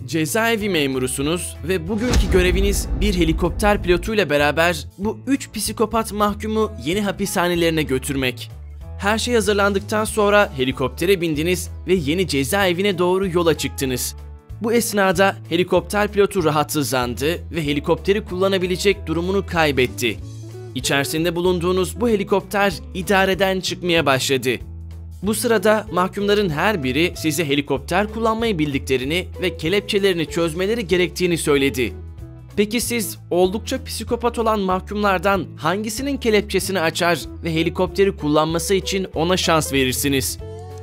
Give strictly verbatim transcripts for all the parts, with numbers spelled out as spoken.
Cezaevi memurusunuz ve bugünkü göreviniz bir helikopter pilotuyla beraber bu üç psikopat mahkumu yeni hapishanelerine götürmek. Her şey hazırlandıktan sonra helikoptere bindiniz ve yeni cezaevine doğru yola çıktınız. Bu esnada helikopter pilotu rahatsızlandı ve helikopteri kullanabilecek durumunu kaybetti. İçerisinde bulunduğunuz bu helikopter idareden çıkmaya başladı. Bu sırada mahkumların her biri size helikopter kullanmayı bildiklerini ve kelepçelerini çözmeleri gerektiğini söyledi. Peki siz oldukça psikopat olan mahkumlardan hangisinin kelepçesini açar ve helikopteri kullanması için ona şans verirsiniz?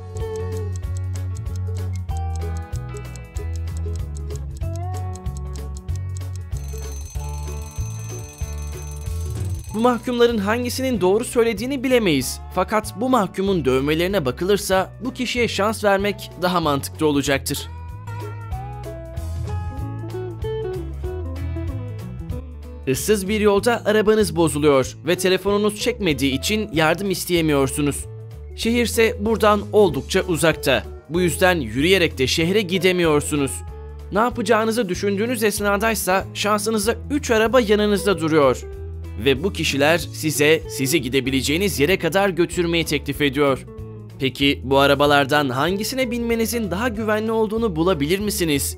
Bu mahkumların hangisinin doğru söylediğini bilemeyiz. Fakat bu mahkumun dövmelerine bakılırsa bu kişiye şans vermek daha mantıklı olacaktır. Issız bir yolda arabanız bozuluyor ve telefonunuz çekmediği için yardım isteyemiyorsunuz. Şehirse buradan oldukça uzakta. Bu yüzden yürüyerek de şehre gidemiyorsunuz. Ne yapacağınızı düşündüğünüz esnadaysa şansınıza üç araba yanınızda duruyor. Ve bu kişiler size sizi gidebileceğiniz yere kadar götürmeyi teklif ediyor. Peki bu arabalardan hangisine binmenizin daha güvenli olduğunu bulabilir misiniz?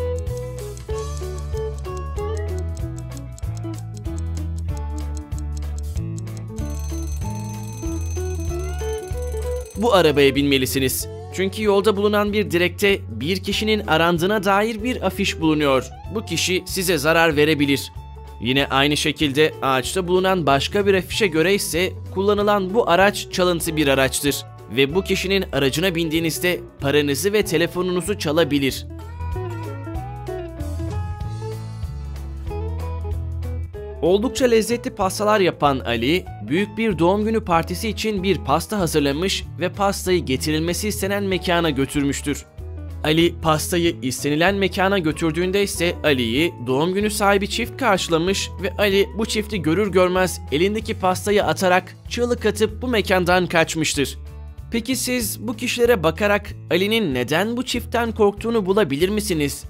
Bu arabaya binmelisiniz. Çünkü yolda bulunan bir direkte bir kişinin arandığına dair bir afiş bulunuyor. Bu kişi size zarar verebilir. Yine aynı şekilde ağaçta bulunan başka bir afişe göre ise kullanılan bu araç çalıntı bir araçtır ve bu kişinin aracına bindiğinizde paranızı ve telefonunuzu çalabilir. Oldukça lezzetli pastalar yapan Ali, büyük bir doğum günü partisi için bir pasta hazırlamış ve pastayı getirilmesi istenen mekana götürmüştür. Ali pastayı istenilen mekana götürdüğünde ise Ali'yi doğum günü sahibi çift karşılamış ve Ali bu çifti görür görmez elindeki pastayı atarak çığlık atıp bu mekandan kaçmıştır. Peki siz bu kişilere bakarak Ali'nin neden bu çiftten korktuğunu bulabilir misiniz?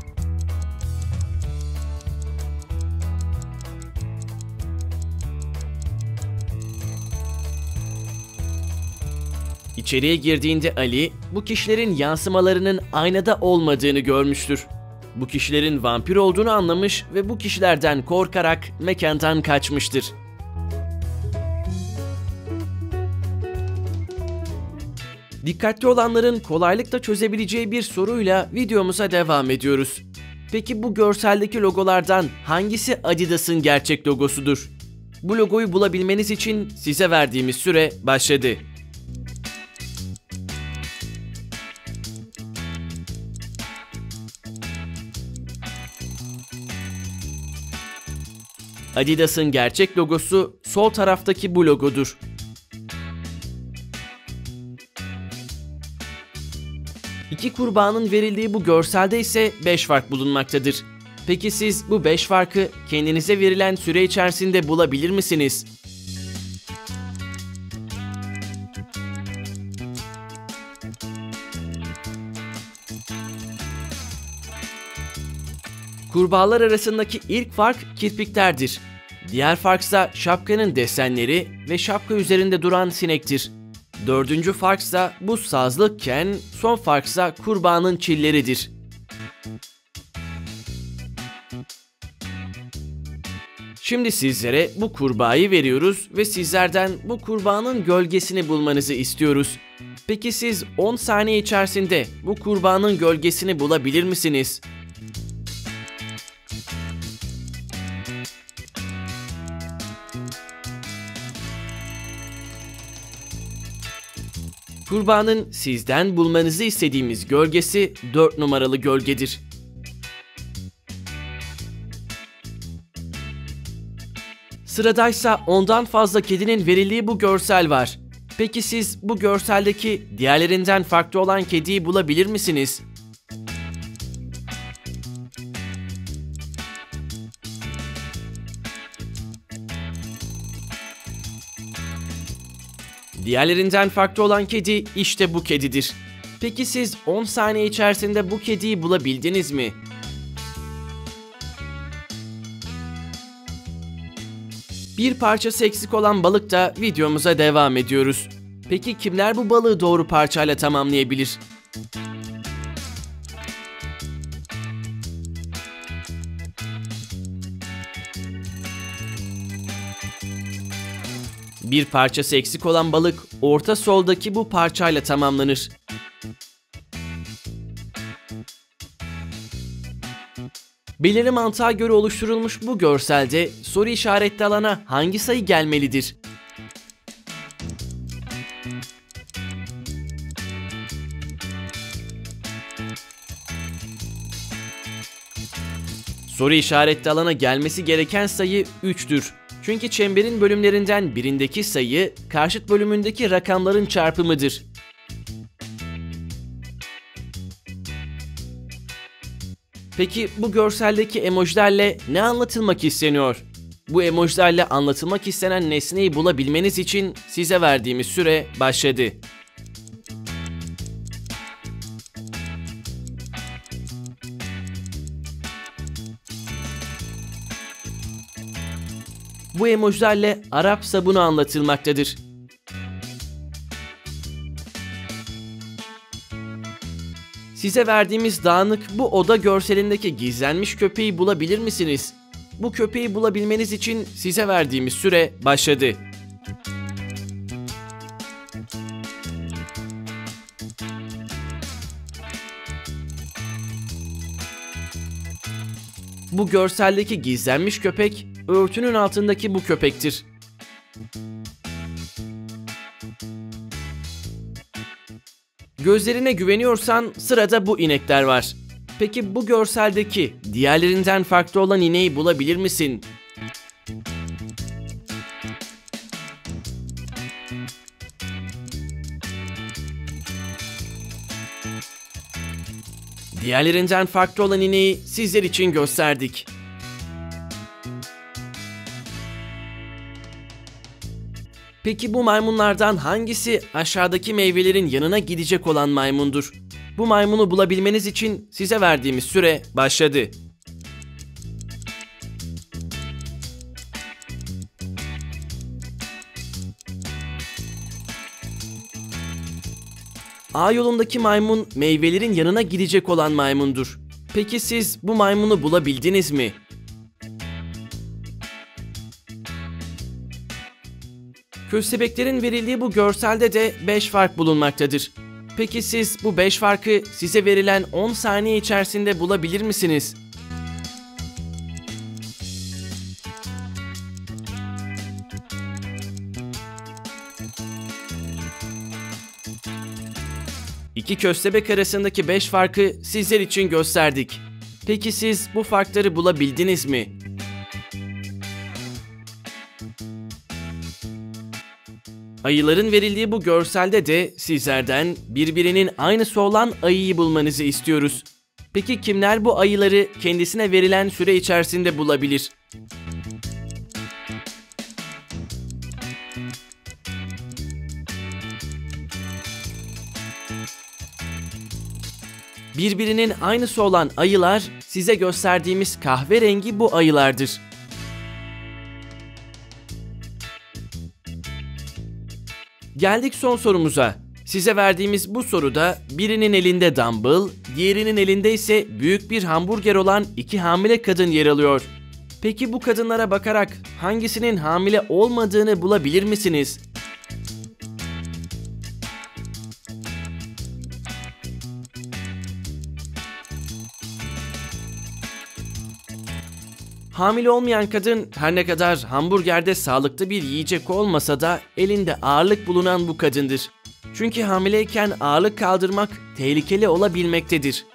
İçeriye girdiğinde Ali, bu kişilerin yansımalarının aynada olmadığını görmüştür. Bu kişilerin vampir olduğunu anlamış ve bu kişilerden korkarak mekandan kaçmıştır. Dikkatli olanların kolaylıkla çözebileceği bir soruyla videomuza devam ediyoruz. Peki bu görseldeki logolardan hangisi Adidas'ın gerçek logosudur? Bu logoyu bulabilmeniz için size verdiğimiz süre başladı. Adidas'ın gerçek logosu sol taraftaki bu logodur. İki kurbağanın verildiği bu görselde ise beş fark bulunmaktadır. Peki siz bu beş farkı kendinize verilen süre içerisinde bulabilir misiniz? Kurbağalar arasındaki ilk fark kirpiklerdir. Diğer farksa şapkanın desenleri ve şapka üzerinde duran sinektir. Dördüncü farksa bu sazlıkken son farksa kurbağanın çilleridir. Şimdi sizlere bu kurbağayı veriyoruz ve sizlerden bu kurbağanın gölgesini bulmanızı istiyoruz. Peki siz on saniye içerisinde bu kurbağanın gölgesini bulabilir misiniz? Kurbağanın sizden bulmanızı istediğimiz gölgesi dört numaralı gölgedir. Sıradaysa ondan fazla kedinin verildiği bu görsel var. Peki siz bu görseldeki diğerlerinden farklı olan kediyi bulabilir misiniz? Diğerlerinden farklı olan kedi işte bu kedidir. Peki siz on saniye içerisinde bu kediyi bulabildiniz mi? Bir parçası eksik olan balıkta videomuza devam ediyoruz. Peki kimler bu balığı doğru parçayla tamamlayabilir? Bir parçası eksik olan balık orta soldaki bu parçayla tamamlanır. Belirli mantığa göre oluşturulmuş bu görselde soru işaretli alana hangi sayı gelmelidir? Soru işaretli alana gelmesi gereken sayı üç'tür. Çünkü çemberin bölümlerinden birindeki sayı karşıt bölümündeki rakamların çarpımıdır. Peki bu görseldeki emojilerle ne anlatılmak isteniyor? Bu emojilerle anlatılmak istenen nesneyi bulabilmeniz için size verdiğimiz süre başladı. Bu emojilerle Arap sabunu anlatılmaktadır. Size verdiğimiz dağınık bu oda görselindeki gizlenmiş köpeği bulabilir misiniz? Bu köpeği bulabilmeniz için size verdiğimiz süre başladı. Bu görseldeki gizlenmiş köpek, örtünün altındaki bu köpektir. Gözlerine güveniyorsan sırada bu inekler var. Peki bu görseldeki diğerlerinden farklı olan ineği bulabilir misin? Diğerlerinden farklı olan ineği sizler için gösterdik. Peki bu maymunlardan hangisi aşağıdaki meyvelerin yanına gidecek olan maymundur? Bu maymunu bulabilmeniz için size verdiğimiz süre başladı. A yolundaki maymun meyvelerin yanına gidecek olan maymundur. Peki siz bu maymunu bulabildiniz mi? Köstebeklerin verildiği bu görselde de beş fark bulunmaktadır. Peki siz bu beş farkı size verilen on saniye içerisinde bulabilir misiniz? İki köstebek arasındaki beş farkı sizler için gösterdik. Peki siz bu farkları bulabildiniz mi? Ayıların verildiği bu görselde de sizlerden birbirinin aynısı olan ayıyı bulmanızı istiyoruz. Peki kimler bu ayıları kendisine verilen süre içerisinde bulabilir? Birbirinin aynısı olan ayılar size gösterdiğimiz kahverengi bu ayılardır. Geldik son sorumuza. Size verdiğimiz bu soruda birinin elinde dumbbell, diğerinin elinde ise büyük bir hamburger olan iki hamile kadın yer alıyor. Peki bu kadınlara bakarak hangisinin hamile olmadığını bulabilir misiniz? Hamile olmayan kadın her ne kadar hamburgerde sağlıklı bir yiyecek olmasa da elinde ağırlık bulunan bu kadındır. Çünkü hamileyken ağırlık kaldırmak tehlikeli olabilmektedir.